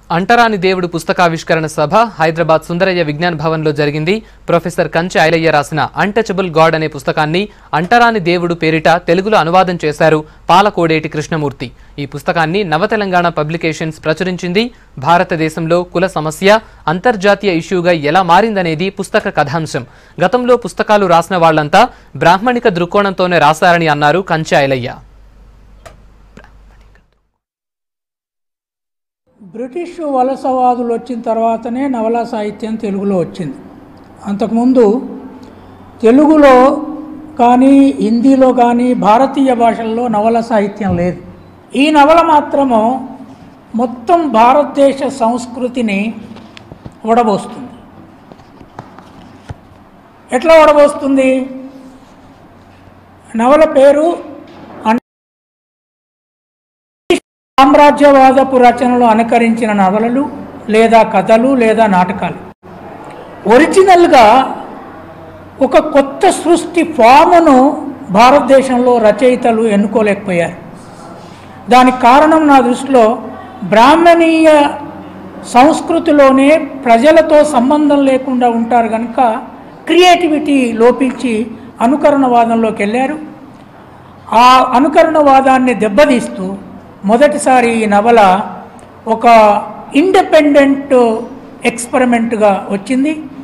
అంటరాని దేవుడు పుస్తకావిష్కరణ సభ హైదరాబాద్ సుందరయ్య విజ్ఞాన్ భవన్లో జరిగింది. ప్రొఫెసర్ కంచె ఐలయ్య రాసిన అన్టచబుల్ గాడ్ అనే పుస్తకాన్ని అంటరాని దేవుడు పేరిట తెలుగులో అనువాదం చేశారు పాలకోడేటి కృష్ణమూర్తి. ఈ పుస్తకాన్ని నవతెలంగాణ పబ్లికేషన్స్ ప్రచురించింది. భారతదేశంలో కుల సమస్య అంతర్జాతీయ ఇష్యూగా ఎలా మారిందనేది పుస్తక కథాంశం. గతంలో పుస్తకాలు రాసిన వాళ్లంతా బ్రాహ్మణిక దృక్కోణంతోనే రాశారని అన్నారు కంచె ఐలయ్య. బ్రిటిష్ వలసవాదులు వచ్చిన తర్వాతనే నవలా సాహిత్యం తెలుగులో వచ్చింది. అంతకుముందు తెలుగులో కానీ హిందీలో కానీ భారతీయ భాషల్లో నవల సాహిత్యం లేదు. ఈ నవల మాత్రము మొత్తం భారతదేశ సంస్కృతిని వడబోస్తుంది. ఎట్లా వడబోస్తుంది? నవల పేరు సామ్రాజ్యవాదపు రచనలు అనుకరించిన నవలలు లేదా కథలు లేదా నాటకాలు. ఒరిజినల్గా ఒక కొత్త సృష్టి ఫామును భారతదేశంలో రచయితలు ఎన్నుకోలేకపోయారు. దానికి కారణం నా దృష్టిలో బ్రాహ్మణీయ సంస్కృతిలోనే ప్రజలతో సంబంధం లేకుండా ఉంటారు కనుక క్రియేటివిటీ లోపించి అనుకరణవాదంలోకి వెళ్ళారు. ఆ అనుకరణవాదాన్ని దెబ్బతీస్తూ మొదటిసారి ఈ నవల ఒక ఇండిపెండెంట్ ఎక్స్పెరిమెంట్గా వచ్చింది.